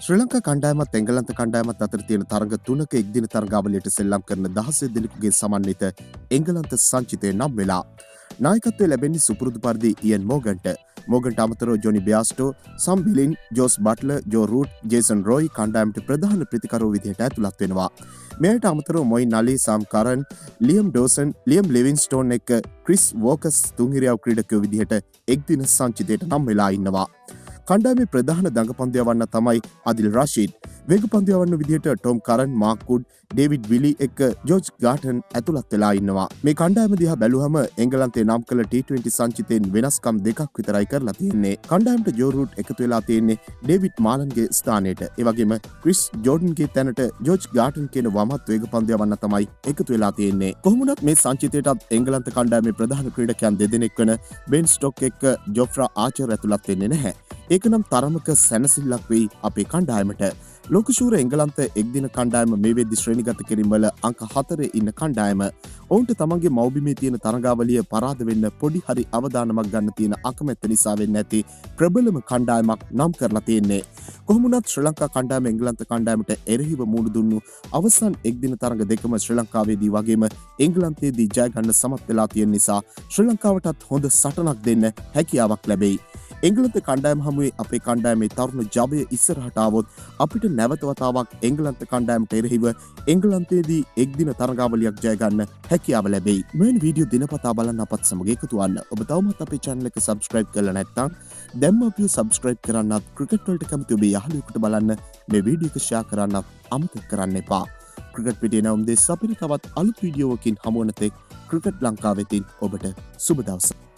ශ්‍රී ලංකා කණ්ඩායමත් එංගලන්ත කණ්ඩායමත් අතර තියෙන තරඟ තුනක එක්දින තරඟාවලියට සෙල්ලම් කරන 16 දෙනෙකුගේ සමන්විත එංගලන්ත සංචිතය නම් වෙලා. නායකත්වය ලැබෙන්නේ සුපුරුදු පරිදි ඉයන් මෝගන්ට. මෝගන්ට අමතරව Jonny Bairstow, Sam Billings, Jos Buttler, Joe Root, Jason Roy කණ්ඩායමට ප්‍රධාන ප්‍රතිකරුවෝ විදිහට ඇතුළත් වෙනවා. මෙයට අමතරව මොයින් අලි, සම් කරන්, ලියම් ඩෝසන්, ලියම් ලිවින්ස්ටෝන් එක්ක ක්‍රිස් වෝකස් තුන්හිරියව් ක්‍රීඩකයෝ විදිහට එක්දින සංචිතයට නම් වෙලා ඉන්නවා. කණ්ඩායමේ ප්‍රධාන දඟපන්දු යවන්න තමයි අදිල් රෂීඩ්. වේගපන්දු යවන්න විදිහට ටොම් කරන්, මාක් කුඩ්, ඩේවිඩ් විලි එක්ක ජෝර්ජ් ගාටන් ඇතුළත් වෙලා ඉන්නවා. මේ කණ්ඩායම දිහා බැලුවම එංගලන්තයේ නම් කළ T20 සංචිතයෙන් වෙනස්කම් දෙකක් විතරයි කරලා තියෙන්නේ. කණ්ඩායමට ජෝ රූට් එකතු වෙලා තියෙන්නේ ඩේවිඩ් මාලන්ගේ ස්ථානයට. ඒ වගේම ක්‍රිස් ජෝඩන්ගේ තැනට ජෝර්ජ් ගාටන් කියන වමත් වේගපන්දු යවන්න තමයි එකතු වෙලා තියෙන්නේ. කොහොම වුණත් මේ සංචිතයටත් එංගලන්ත කණ්ඩායමේ ප්‍රධාන ක්‍රීඩකයන් දෙදෙනෙක් වන බෙන් ස්ටොක් එක්ක ජොෆ්රා ආචර් ඇතුළත් වෙන්නේ නැහැ. ඒක නම් තරමක සැනසිල්ලක් වෙයි අපේ කණ්ඩායමට. ලෝකශූර එංගලන්ත එක්දින කණ්ඩායම මේ වෙද්දි ශ්‍රේණිගත කිරීමවල අංක 4 ඉන්න කණ්ඩායම. ඔවුන්ට තමන්ගේ මව්බිමේ තියෙන තරඟාවලිය පරාද වෙන්න පොඩි හරි අවදානමක් ගන්න තියෙන අකමැත්ත නිසා වෙන්න ඇති ප්‍රබලම කණ්ඩායමක් නම් කරලා තියෙන්නේ. කොහොම වුණත් ශ්‍රී ලංකා කණ්ඩායම එංගලන්ත කණ්ඩායමට එරෙහිව මුහුණ දුන්නු අවසන් එක්දින තරඟ දෙකම ශ්‍රී ලංකාවේදී වගේම එංගලන්තයේදී ජය ගන්න සමත් වෙලා තියෙන නිසා ශ්‍රී ලංකාවටත් හොඳ සටනක් දෙන්න හැකියාවක් ලැබෙයි. එංගලන්ත කණ්ඩායම හමුවේ අපේ කණ්ඩායමේ තරුණ ජවය ඉස්සරහට ආවොත් අපිට නැවත වතාවක් එංගලන්ත කණ්ඩායමට එරෙහිව එංගලන්තයේදී එක්දින තරඟාවලියක් ජය ගන්න හැකියාව ලැබෙයි. මෙවැනි වීඩියෝ දිනපතා බලන්න අපත් සමග එකතු වන්න. ඔබ තවමත් අපේ channel එක subscribe කරලා නැත්නම් දැන්ම අපිව subscribe කරන්නත්, ක්‍රිකට් වලට කැමති ඔබේ යාළුවෙකුට බලන්න මේ වීඩියෝ එක share කරන්නත් අමතක කරන්න එපා. ක්‍රිකට් පිටියේ නම් දෙස් අපිට තවත් අලුත් වීඩියෝවකින් හමු වන තෙක් ක්‍රිකට් ලංකාවෙතින් ඔබට සුබ දවසක්.